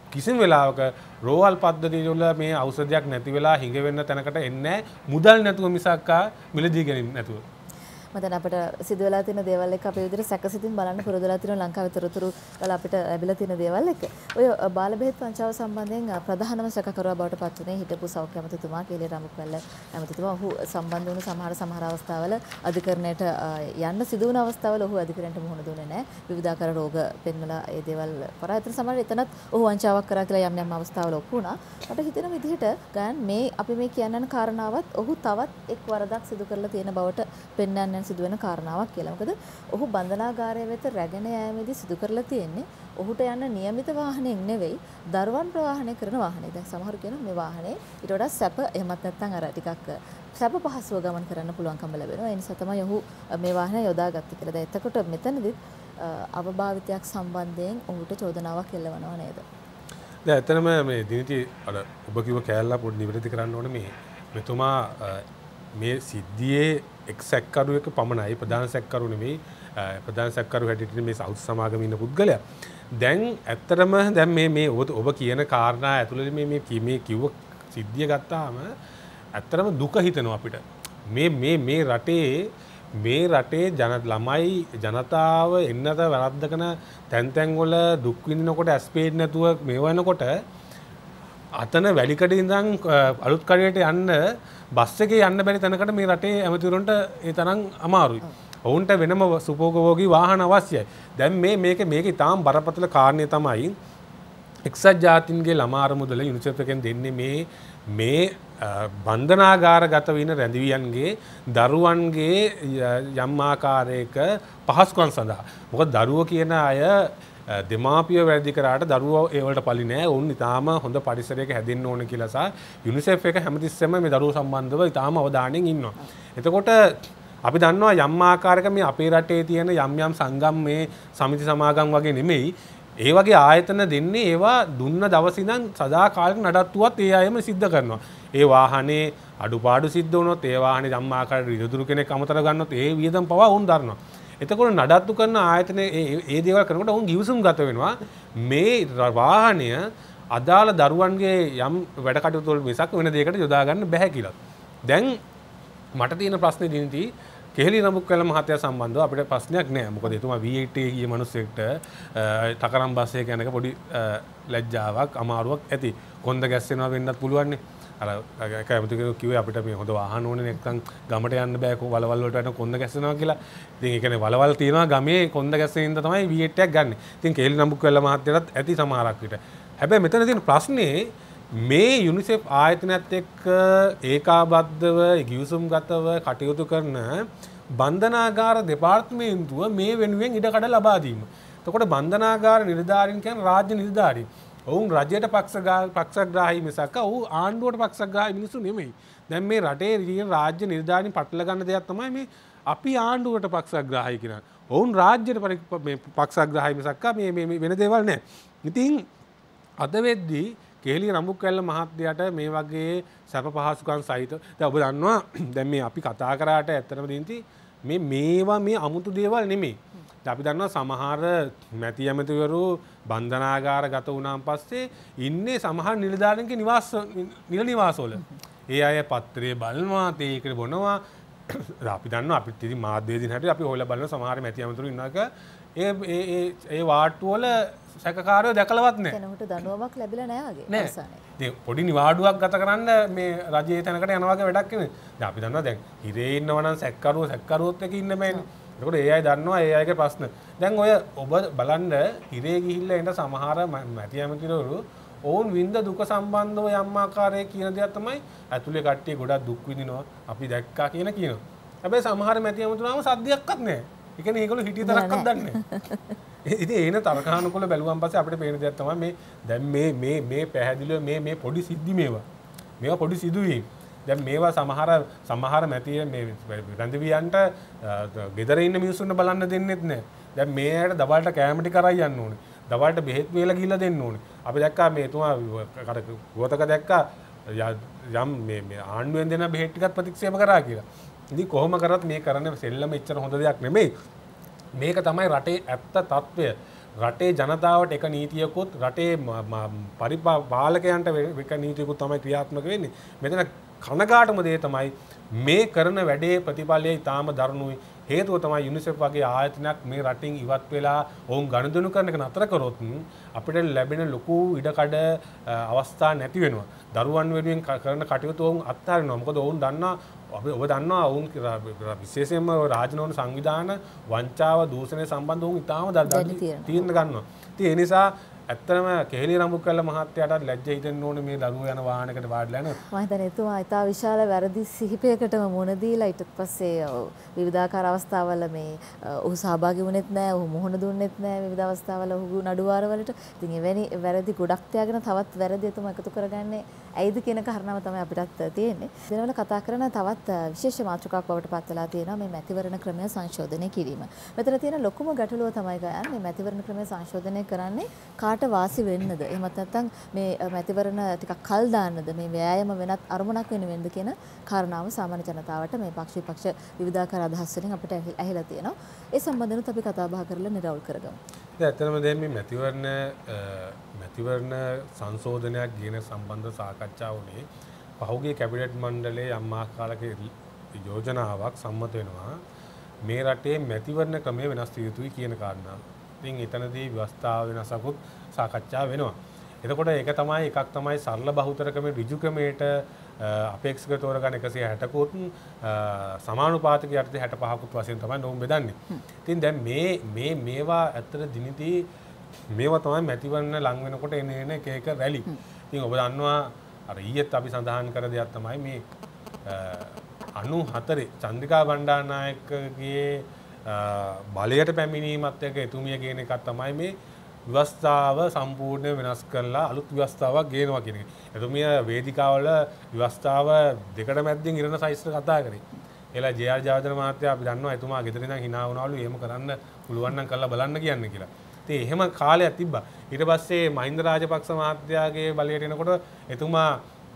කිසිම වෙලාවක රෝහල් පද්ධතිය වල මේ ඖෂධයක් නැති වෙලා හිඟ වෙන්න තැනකට එන්නේ නැහැ මුදල් නැතුව මිසක්කා මිලදී ගැනීම නැතුව. මම දැන් අපිට සිදු වෙලා තියෙන දේවල් එක අපේ විදිහට සැකසිතින් බලන්න පුරුදුලා තියෙන ලංකාවේ තොරතුරු වල අපිට ලැබිලා තියෙන දේවල් එක. ඔය බාල බෙහෙත් වංචාව සම්බන්ධයෙන් ප්‍රධානම සැකකරුවා බවට පත් වුණේ හිටපු සෞඛ්‍ය ඇමතිතුමා කේලේ රාමකවැල්ල ඇමතිතුමා. ඔහු සම්බන්ධ වුණු සමහර අවස්ථාවල අධිකරණයට යන්න සිදු වුණ අවස්ථාවල ඔහු අධිකරණයට මුහුණ දුන්නේ නැහැ. විවිධාකාර රෝග පෙන්වලා ඒ දේවල් පරායතන සමහර එතනත් ඔහු වංචාවක් කරා කියලා යම් අවස්ථාවල ඔප්පු වුණා. මට හිතෙන විදිහට ගයන් මේ අපි මේ කියන්න කාරණාවත් ඔහු තවත් එක් වරදක් සිදු කරලා තියෙන බවට පෙන්වන්න සිදුවෙන කාරණාවක් කියලා. මොකද ඔහු බන්ධනාගාරය වෙත රැගෙන යෑමේදී සිදු කරලා තියෙන්නේ ඔහුට යන්න નિયમિત වාහනයක් නෙවෙයි දරුවන් ප්‍රවාහනය කරන වාහනයක්. දැන් සමහරු කියනවා මේ වාහනේ ඊට වඩා සැප එහෙමත් නැත්නම් අර ටිකක් සැප පහසුව ගමන් කරන්න පුළුවන්කම ලැබෙනවා. ඒ නිසා තමයි ඔහු මේ වාහනය යොදාගත්තේ කියලා. දැන් එතකොට මෙතනදිත් අවභාවිතයක් සම්බන්ධයෙන් ඔහුට චෝදනාවක් එල්ලවනවා නේද? දැන් ඇත්තටම මේ දිනිති අර ඔබ කිව්ව කෑල්ලා පොඩි නිවැරදි කරන්න ඕනේ මේ මෙතුමා මේ සිද්ධියේ එක් සැකකරුවෙක් පමණයි ප්‍රධාන සැකකරු නෙමෙයි ප්‍රධාන සැකකරු හැටියට මේ සෞත් සමාගමේ ඉන්න පුද්ගලයා. දැන් ඇත්තටම දැන් මේ ඔබ කියන කාරණා ඇතුළේ මේ කිව්ව සිද්ධිය ගත්තාම ඇත්තටම දුක හිතෙනවා අපිට. මේ රටේ ළමයි ජනතාව එන්නත වැරද්දකන තැන් වල දුක් විඳිනකොට ඇස්පේඩ් නැතුව මේ වෙනකොට අතන වැලිකඩ ඉඳන් අලුත් කඩේට යන්න බස් එකේ යන්න බැරි තැනකට මේ රටේ ඇමතිවරුන්ට ඒ තරම් අමාරුයි. ඔවුන්ට වෙනම සුපෝගෝගී වාහන අවශ්‍යයි. දැන් මේක ඊටාම් බරපතල කාරණේ තමයි එක්සත් ජාතීන්ගේ ළමා අරමුදල යුනිසෙෆ් එකෙන් දෙන්නේ මේ බන්ධනාගාරගත වෙන රැඳවියන්ගේ දරුවන්ගේ යම් ආකාරයක පහසුකම් සඳහා. මොකද දරුවෝ කියන අය දෙමාපිය වැඩි කරාට දරුවෝ ඒ වලට පලි නෑ. උන් ඊටාම හොඳ පරිසරයක හැදෙන්න ඕන කියලා සහ යුනිසෙෆ් එක හැමතිස්සෙම මේ දරුවෝ සම්බන්ධව ඊටාම අවධානයෙන් ඉන්නවා. එතකොට අපි දන්නවා යම් ආකාරයක මේ අපේ රටේ තියෙන යම් සංගම් මේ සමිති සමාගම් වගේ නෙමෙයි. ඒ වගේ ආයතන දෙන්නේ ඒවා දුන්න දවසේ ඉඳන් සදාකාලික නඩත්තුවක් ඒ අයම සිද්ධ කරනවා. ඒ වාහනේ අඩුපාඩු සිද්ධ වුණොත් ඒ වාහනේ යම් ආකාරයකට රියදුරු කෙනෙක් අමතර ගන්නොත් ඒ වියදම් පවා උන් දරනවා. එතකොට නඩත්තු කරන ආයතන ඒ දේවල් කරනකොට උන් ගිවිසුම් ගත වෙනවා. මේ වාහනය අදාළ දරුවන්ගේ යම් වැඩ කටයුතු වල මිසක් වෙන දෙයකට යොදා ගන්න බැහැ කියලා. දැන් මට තියෙන ප්‍රශ්නේ දිනති කෙහෙලි රඹුක්වැල මහත්තයා සම්බන්ධව අපිට ප්‍රශ්නයක් නෑ. මොකද එතුමා V8 ගිය මිනිස්සෙක්ට තකරම් බස් එක යනක පොඩි ලැජ්ජාවක් අමාරුවක් ඇති. කොන්ද ගැස්සෙනවා වෙන්නත් පුළුවන් නේ. අර කැමතිකෝ කිව්වේ අපිට මේ හොඳ වාහන ඕනේ නැත්නම් ගමට යන්න බෑ වලවල් වලට යන කොන්ද ගැස්සෙනවා කියලා. ඉතින් ඒ කියන්නේ වලවල් තියනවා ගමේ කොන්ද ගැස්සෙන ඉඳ තමයි V8 එකක් ගන්න. ඉතින් කෙහෙලි රඹුක්වැල මහත්තයාට ඇති සමහරක් විතර. හැබැයි මෙතන තියෙන ප්‍රශ්නේ මේ යුනිසෙෆ් ආයතනයත් එක්ක ඒකාබද්ධව ගිවිසුම්ගතව කටයුතු කරන බන්ධනාගාර දෙපාර්තමේන්තුව මේ වෙනුවෙන් ඉඩකඩ ලබා දීම. එතකොට බන්ධනාගාර නිලධාරීන් කියන්නේ රාජ්‍ය නිලධාරීන්. ඔවුන් රජයට පක්ෂග්‍රාහී මිසක් ඔවුන් ආණ්ඩුවට පක්ෂග්‍රාහී මිනිස්සු නෙමෙයි. දැන් මේ රටේ තියෙන රාජ්‍ය නිලධාරීන් පටල ගන්න දෙයක් තමයි මේ අපි ආණ්ඩුවට පක්ෂග්‍රාහී කියන. ඔවුන් රාජ්‍යයට පක්ෂග්‍රාහී මිසක් මේ වෙන දේවල් නැහැ. ඉතින් අද වෙද්දී කෙහෙලි රඹුක්වැල්ල මහත්තයාට මේ වගේ සැප පහසුකම් සහිත දැන් ඔබ දන්නවා දැන් මේ අපි කතා කරාට ඇත්තටම දින්ති මේවා මේ අමුතු දේවල් නෙමෙයි. දැන් අපි දන්නවා සමහර මැති ඇමතිවරු බන්ධනාගාර ගත වුණාන් පස්සේ ඉන්නේ සමහර නිලධාරීන්ගේ නිවාසවල. ඒ අය පත්‍රය බලනවා, තේකට බොනවා. අපි දන්නවා අපිට ඉතින් මාධ්‍යවේදීන් හැටියට අපි හොයලා බලන සමහර මැති ඇමතිවරු ඉන්නක ඒ වාට්ටු වල සැකකාරයෝ දැකලවත් නැහැ. කෙනෙකුට දඬුවමක් ලැබිලා නැහැ වගේ අවසානයේ. ඉතින් පොඩි නිවාඩුවක් ගත කරන්න මේ රජයේ තැනකට යනවා වගේ වැඩක් නෙමෙයි. දැන් අපි දන්නවා දැන් හිරේ ඉන්නවා නම් සැකකරුවොත් එක්ක ඉන්න බෑනේ. ඒකට ඒ අය දන්නවා ඒ අයගේ ප්‍රශ්න. දැන් ඔය ඔබ බලන්න හිරේ ගිහිල්ලා එන සමහර මැති ඇමතිවරු ඔවුන් විඳ දුක සම්බන්ධව යම් ආකාරයක කියන දේක් තමයි ඇතුලේ කට්ටිය ගොඩක් දුක් විඳිනවා අපි දැක්කා කියනවා. හැබැයි සමහර මැති ඇමතිවරුන්ම සද්දයක්වත් නැහැ. ඒ කියන්නේ ඒගොල්ලෝ හිටිය තරක්වත් දන්නේ නැහැ. ඉතින් ඒන තරකානුකූල බැලුවාන් පස්සේ අපිට පේන දෙයක් තමයි මේ දැන් මේ පැහැදිලිව මේ පොඩි සිද්ධි මේවා පොඩි සිදුවීම්. දැන් මේවා සමහර මැතිය මේ රැඳවියන්ට ගෙදර ඉන්න මිනිස්සුන්ට බලන්න දෙන්නෙත් නැහැ. දැන් මේකට දවල්ට කැම ටික කරයි යන්න ඕනේ. දවල්ට බෙහෙත් වේල ගිහිල්ලා දෙන්න ඕනේ. අපි දැක්කා මේ තුමා ගෝතක දැක්කා යම් මේ ආණ්ඩුවෙන් දෙන බෙහෙත් ටිකත් ප්‍රතික්ෂේප කරා කියලා. ඉතින් කොහොම කරත් මේ කරන්නේ සෙල්ලම එච්චර හොඳ දෙයක් නෙමෙයි. මේක තමයි රටේ ඇත්ත తත්වය. රටේ ජනතාවට එක නීතියකුත් රටේ පරිපාලකයන්ට එක නීතියකුත් තමයි ක්‍රියාත්මක වෙන්නේ. මෙතන කනගාටුම දේ තමයි මේ කරන වැඩේ ප්‍රතිඵලය ඉතාම දරුණුයි. හේතුව තමයි යුනිසෙෆ් වගේ ආයතනයක් මේ රටින් ඉවත් වෙලා ඔවුන් ගනුදෙනු කරන එක නතර කරොත් අපිට ලැබෙන ලොකු ඉඩකඩ අවස්ථා නැති වෙනවා. දරුවන් වෙනුවෙන් කරන කටයුතු ඔවුන් අත්හරිනවා. මොකද ඔවුන් දන්නා ඔබ දන්නවා ඔවුන් විශේෂයෙන්ම රාජනෝන සංවිධාන වංචාව දූෂණය සම්බන්ධ ඔවුන් ඉතාම තීරණ ගන්නවා. ඉතින් ඒ නිසා ඇත්තටම කෙහෙලි රඹුකල්ල මහත්තයාට ලැජ්ජ හිතෙන්න ඕනේ මේ දරුවෝ යන වාහනයකට වාඩිලා යන. මම හිතන්නේ එතුමා ඉතා විශාල වැරදි සිහිපයකටම මුහුණ දීලා ඊට පස්සේ විවිධාකාර අවස්ථාවල මේ ඔහු සහභාගී වුණෙත් නැහැ, ඔහු මුහුණ දුන්නෙත් නැහැ විවිධ අවස්ථාවල ඔහු නඩුවාරවලට. ඉතින් එවැනි වැරදි ගොඩක් තියාගෙන තවත් වැරදි එතුමා එකතු කරගන්නේ ඇයිද කියන කාරණාව තමයි අපිටත් තියෙන්නේ. දිනවල කතා කරන තවත් විශේෂ මාතෘකාවක් බවට පත් වෙලා තියෙනවා මේ මැතිවරණ ක්‍රමය සංශෝධනය කිරීම. මෙතන තියෙන ලොකුම ගැටලුව තමයි ගන්න මේ මැතිවරණ ක්‍රමය සංශෝධනය කරන්නේ කාට වාසි වෙන්නද? එහෙමත් නැත්නම් මේ මැතිවරණ ටිකක් කල් දාන්නද? මේ ව්‍යායාම වෙනත් අරමුණක් වෙනුවෙන්ද කියන කාරණාව සාමාන්‍ය ජනතාවට මේ පක්ෂ විපක්ෂ විවිධාකාර අදහස් වලින් අපිට ඇහිලා තියෙනවා. ඒ සම්බන්ධව අපි කතා බහ කරලා නිරවුල් කරගමු. ඇත්තටම දැන් මේ මැතිවරණ සංශෝධනයක් කියන සම්බන්ධ සාකච්ඡා වුණේ පහුගිය කැබිනට් මණ්ඩලයේ යම් ආකාරයක යෝජනාවක් සම්මත වෙනවා මේ රටේ මැතිවරණ ක්‍රමය වෙනස් විය යුතුයි කියන කාරණාව. ඉතින් එතනදී ව්‍යවස්ථාව වෙනසකුත් සාකච්ඡා වෙනවා. එතකොට ඒක තමයි එකක් තමයි සරල බහුතර ක්‍රමයේ ඍජු ක්‍රමයට අපේක්ෂක තෝරගන්න 160කුත් සමානුපාතික යටතේ 65කුත් වශයෙන් තමයි නෝම් බෙදන්නේ. ඉතින් දැන් මේවා ඇත්තට දිනිදී මේවා තමයි මැතිවරණ ලඟ වෙනකොට එන එක රැලි. ඉතින් ඔබ දන්නවා අර ඊයේත් අපි සඳහන් කර දෙයක් තමයි මේ 94 චන්ද්‍රිකා බණ්ඩාරනායකගේ බලයට පැමිණීමත් එක්ක එතුමිය කියන එකක් තමයි මේ ව්‍යවස්ථාව සම්පූර්ණයෙන් වෙනස් කරලා අලුත් ව්‍යවස්ථාවක් ගේනවා කියන එක. එතුමිය වේදිකාවල ව්‍යවස්ථාව දෙකට මැද්දෙන් ඉරණ සයිස් එක කතා කරේ. එලා ජේ.ආර්. ජයවර්ධන මහත්තයා අපි දන්නවා එතුමා ගෙදර ඉඳන් hina වුණාලු එහෙම කරන්න පුළුවන් නම් කරලා බලන්න කියන්නේ කියලා. ඉතින් එහෙම කාලයක් තිබ්බා. ඊට පස්සේ මහින්ද රාජපක්ෂ මහත්තයාගේ බලයට එනකොට එතුමා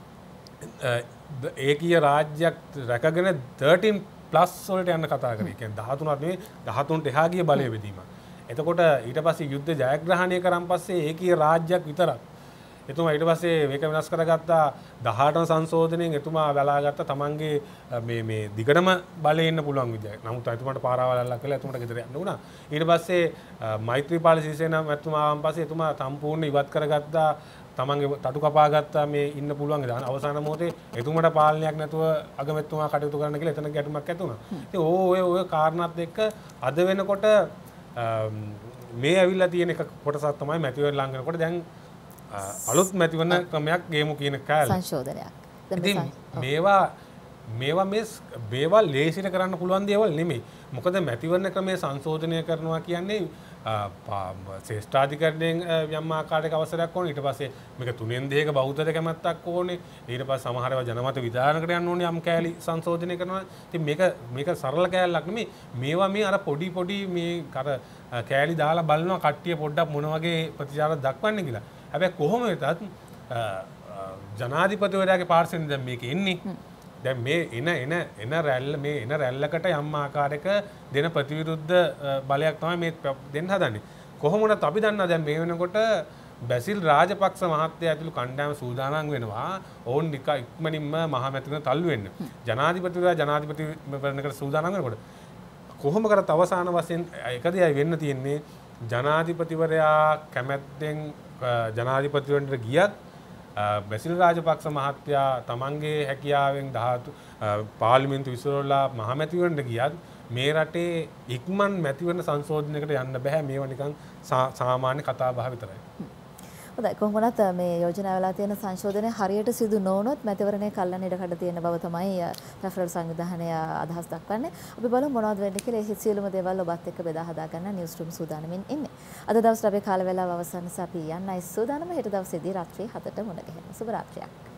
ඒකීය රාජ්‍යයක් රැකගෙන 13+ වලට යන්න කතා කරේ. කියන්නේ 13ක් නෙවෙයි 13ට එහා ගිය බලය බෙදීමක්. එතකොට ඊට පස්සේ යුද්ධ ජයග්‍රහණය කරන් පස්සේ ඒකීය රාජ්‍යයක් විතරක් එතුමා ඊට පස්සේ මේක වෙනස් කරගත්තා 18 සංශෝධනයෙන් එතුමා බලාගත්ත තමන්ගේ මේ දිගටම බලේ ඉන්න පුළුවන් විදිය. නමුත් එතුමාට පාරාවලල්ලා කියලා එතුමාට ගෙදර යන්න වුණා. ඊට පස්සේ මෛත්‍රීපාල සිරිසේන මැතිතුමා ආවන් පස්සේ එතුමා සම්පූර්ණ ඉවත් කරගත්තා තමන්ගේ තටු කපා ගත්තා මේ ඉන්න පුළුවන් විදිහ. අවසාන මොහොතේ එතුමාට පාලනයක් නැතුව අගමැතිතුමා කටයුතු කරන්න කියලා එතන ගැටුමක් ඇති වුණා. ඉතින් ඔය කාරණාත් එක්ක අද වෙනකොට මේ ඇවිල්ලා තියෙන එක කොටසක් තමයි මැතිවරණ ලඟ වෙනකොට දැන් අලුත් මැතිවරණ ක්‍රමයක් ගේමු කියන කාලේ සංශෝධනයක්. ඉතින් මේවා ලේසියට කරන්න පුළුවන් දේවල් නෙමෙයි. මොකද මැතිවරණ ක්‍රමයේ සංශෝධනය කරනවා කියන්නේ ශ්‍රේෂ්ඨාධිකරණයෙන් යම් ආකාරයක අවසරයක් ඕනේ. ඊට පස්සේ මේක 3/2ක බහුතර කැමැත්තක් ඕනේ. ඊට පස්සේ සමහර ඒවා ජනමත විධානකට යන්න ඕනේ යම් කෑලි සංශෝධනය කරනවා. ඉතින් මේක සරල කෑල්ලක් නෙමෙයි. මේවා මේ අර පොඩි මේ අර කෑලි දාලා බලනවා කට්ටිය පොඩ්ඩක් මොන වගේ ප්‍රතිචාර දක්වන්නේ කියලා. හැබැයි කොහොම වෙතත් ජනාධිපතිවරයාගේ පාර්ශ්වයෙන් දැන් මේක එන්නේ. දැන් මේ එන රැල්ලකට යම් ආකාරයක දෙන ප්‍රතිවිරුද්ධ බලයක් තමයි මේ දෙන්න හදන්නේ. කොහොම වුණත් අපි දන්නවා දැන් මේ වෙනකොට බැසිල් රාජපක්ෂ මහත්තයා ඇතුළු කණ්ඩායම සූදානම් වෙනවා ඕන් ඉක්මනින්ම මහමැතිවරණ තල්ලු වෙන්න. ජනාධිපතිවරයා ජනාධිපතිවරණයකට සූදානම් වෙනකොට කොහොම කරත් අවසාන වශයෙන් එක දෙයයි වෙන්න තියෙන්නේ ජනාධිපතිවරයා කැමැත්තෙන් ජනාධිපතිවරණයට ගියත් බැසිල් රාජපක්ෂ මහත්තයා තමන්ගේ හැකියාවෙන් පාර්ලිමේන්තු විසිරවලා මහමැතිවරණයට ගියත් මේ රටේ ඉක්මන් මැතිවරණ සංශෝධනයකට යන්න බෑ. මේවා නිකන් සාමාන්‍ය කතා බහ විතරයි. හොඳයි කොහොමවත් මේ යෝජනා වෙලා තියෙන සංශෝධනය හරියට සිදු නොවුනොත් මැතිවරණයේ කල්ලාන ඉඩකඩ තියෙන බව තමයි රැෆරල් සංවිධානය අදහස් දක්වන්නේ. අපි බලමු මොනවද වෙන්නේ කියලා. ඒ සියලුම දේවල් ඔබත් එක්ක බෙදා හදා ගන්න නිවුස් රූම් සූදානමින් ඉන්නේ. අද දවසේ අපේ කාල වේලාව අවසන් නිසා අපි යන්නයි සූදානම. හෙට දවසේදී රාත්‍රී 7ට මුණ ගැහෙනවා. සුබ රාත්‍රියක්.